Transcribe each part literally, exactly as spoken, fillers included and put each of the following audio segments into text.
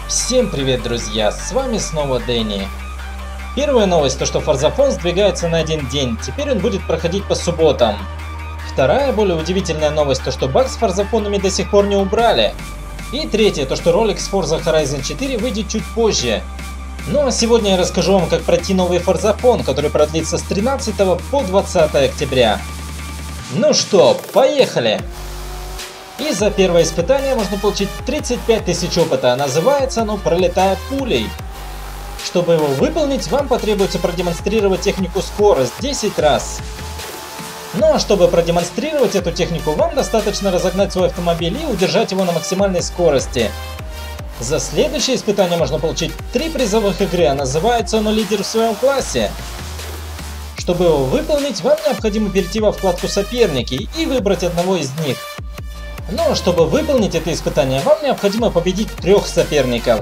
Всем привет, друзья, с вами снова Дэнни. Первая новость, то что Форзафон сдвигается на один день, теперь он будет проходить по субботам. Вторая, более удивительная новость, то что баг с Форзафонами до сих пор не убрали. И третье, то что ролик с Forza Horizon четыре выйдет чуть позже. Ну а сегодня я расскажу вам, как пройти новый Форзафон, который продлится с тринадцатого по двадцатое октября. Ну что, поехали! И за первое испытание можно получить тридцать пять тысяч опыта, а называется оно «Пролетая пулей». Чтобы его выполнить, вам потребуется продемонстрировать технику скорость десять раз. Ну а чтобы продемонстрировать эту технику, вам достаточно разогнать свой автомобиль и удержать его на максимальной скорости. За следующее испытание можно получить три призовых игры, а называется оно «Лидер в своем классе». Чтобы его выполнить, вам необходимо перейти во вкладку «Соперники» и выбрать одного из них. Но чтобы выполнить это испытание, вам необходимо победить трех соперников.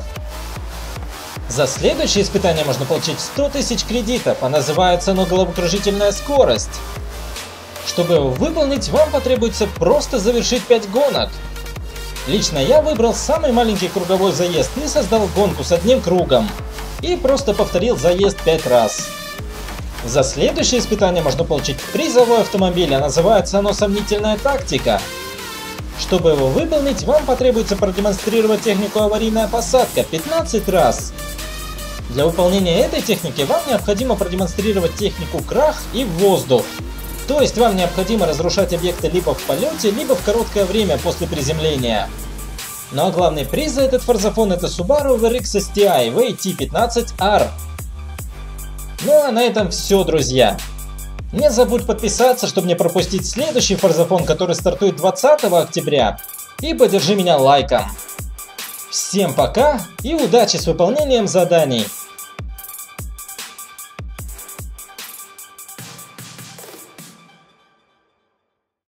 За следующее испытание можно получить сто тысяч кредитов, а называется оно «Головокружительная скорость». Чтобы его выполнить, вам потребуется просто завершить пять гонок. Лично я выбрал самый маленький круговой заезд и создал гонку с одним кругом. И просто повторил заезд пять раз. За следующее испытание можно получить призовой автомобиль, а называется оно «Сомнительная тактика». Чтобы его выполнить, вам потребуется продемонстрировать технику аварийная посадка пятнадцать раз. Для выполнения этой техники вам необходимо продемонстрировать технику крах и воздух. То есть вам необходимо разрушать объекты либо в полете, либо в короткое время после приземления. Ну а главный приз за этот Форзафон — это Subaru ви эр икс эс ти ай ви эй ти пятнадцать ар. Ну а на этом все, друзья. Не забудь подписаться, чтобы не пропустить следующий Форзафон, который стартует двадцатого октября. И поддержи меня лайком. Всем пока и удачи с выполнением заданий.